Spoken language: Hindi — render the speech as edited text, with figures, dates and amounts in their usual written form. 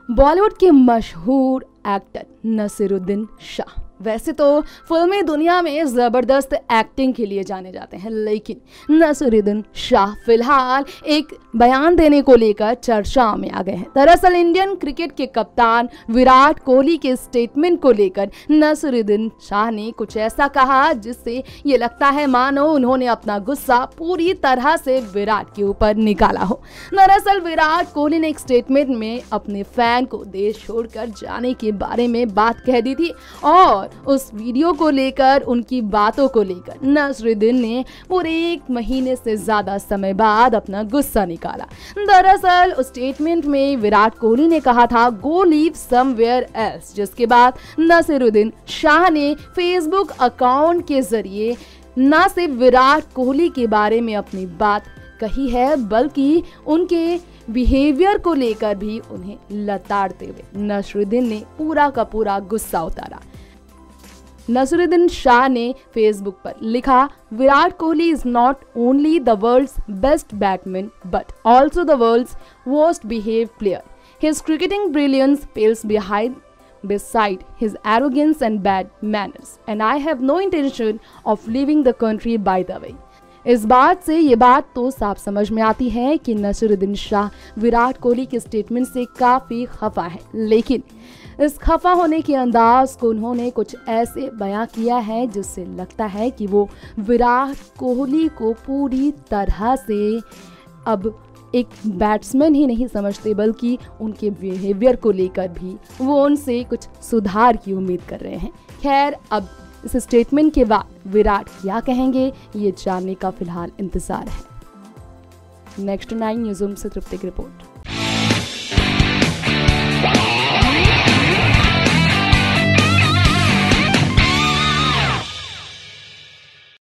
बॉलीवुड के मशहूर एक्टर नसीरुद्दीन शाह वैसे तो फिल्मी दुनिया में ज़बरदस्त एक्टिंग के लिए जाने जाते हैं, लेकिन नसीरुद्दीन शाह फिलहाल एक बयान देने को लेकर चर्चा में आ गए हैं। दरअसल इंडियन क्रिकेट के कप्तान विराट कोहली के स्टेटमेंट को लेकर नसीरुद्दीन शाह ने कुछ ऐसा कहा जिससे ये लगता है मानो उन्होंने अपना गुस्सा पूरी तरह से विराट के ऊपर निकाला हो। दरअसल विराट कोहली ने एक स्टेटमेंट में अपने फैन को देश छोड़कर जाने के बारे में बात कह दी थी और उस वीडियो को लेकर, उनकी बातों को लेकर नसीरुद्दीन ने पूरे 1 महीने से ज्यादा समय बाद अपना गुस्सा निकाला। दरअसल उस स्टेटमेंट में विराट कोहली ने कहा था गो लीव समवेयर एल्स, जिसके बाद नसीरुद्दीन शाह ने फेसबुक अकाउंट के जरिए न सिर्फ विराट कोहली के बारे में अपनी बात कही है बल्कि उनके बिहेवियर को लेकर भी उन्हें लताड़ते हुए नसीरुद्दीन ने पूरा का पूरा गुस्सा उतारा। नसीरुद्दीन शाह ने फेसबुक पर लिखा, Virat Kohli is not only the world's best batsman but also the world's worst behaved player. His cricketing brilliance pales beside his arrogance and bad manners, and I have no intention of leaving the country by the way. इस बात से ये बात तो साफ समझ में आती है कि नसीरुद्दीन शाह विराट कोहली के स्टेटमेंट से काफ़ी खफा है, लेकिन इस खफा होने के अंदाज को उन्होंने कुछ ऐसे बयां किया है जिससे लगता है कि वो विराट कोहली को पूरी तरह से अब एक बैट्समैन ही नहीं समझते बल्कि उनके बिहेवियर को लेकर भी वो उनसे कुछ सुधार की उम्मीद कर रहे हैं। खैर, अब इस स्टेटमेंट के बाद विराट क्या कहेंगे ये जानने का फिलहाल इंतजार है। नेक्स्ट 9 न्यूज़ से तृप्ति की रिपोर्ट।